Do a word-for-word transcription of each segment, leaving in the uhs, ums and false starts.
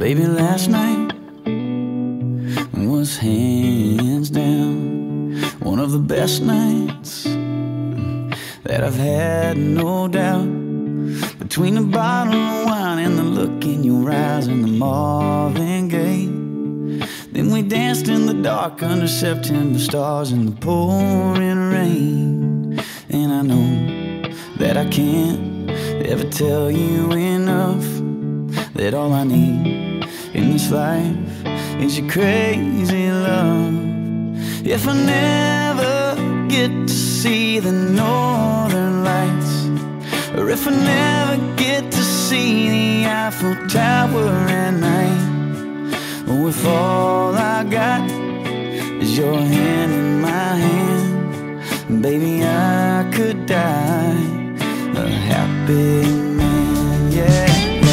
Baby, last night was hands down one of the best nights that I've had, no doubt. Between the bottle of wine and the look in your eyes and the Marvin Gaye, then we danced in the dark under September stars in the pouring rain. And I know that I can't ever tell you enough that all I need in this life is your crazy love. If I never get to see the northern lights, or if I never get to see the Eiffel Tower at night, or if all I got is your hand in my hand, baby, I could die a happy man, yeah.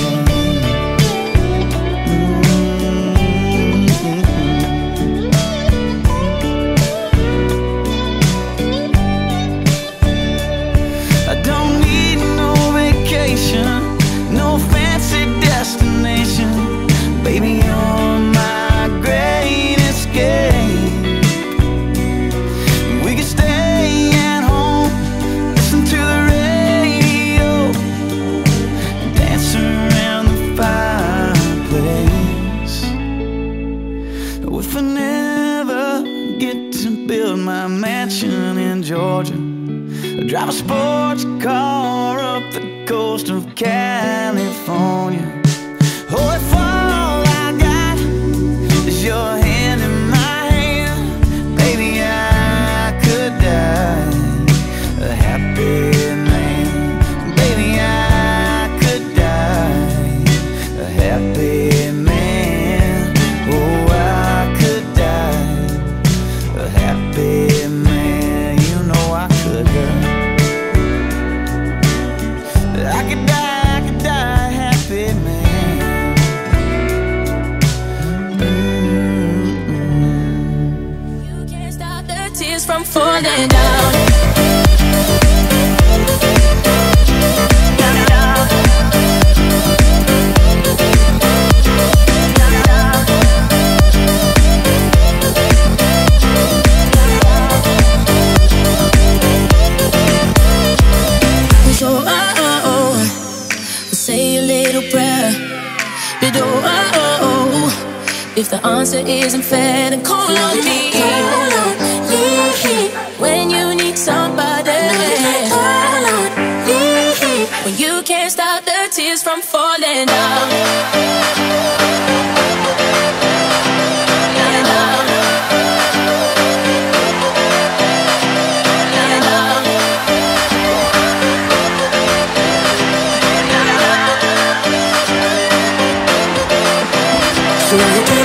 No fancy destination, baby, you're my great escape. We could stay at home, listen to the radio, dance around the fireplace. Oh, if I never get to build my mansion in Georgia, drive a sports car up the coast of California. Oh, if all I got is your hand in my hand, baby, I could die a happy man. Baby, I could die a happy man. Oh, I could die a happy man. You know I could, girl. I could die, I could die happy, man. Mm-hmm. You can't stop the tears from falling down. So say a little prayer, but oh, oh, oh, if the answer isn't fair, then call on me. Call on me when you need somebody. Call on me when you can't stop the tears from falling down. So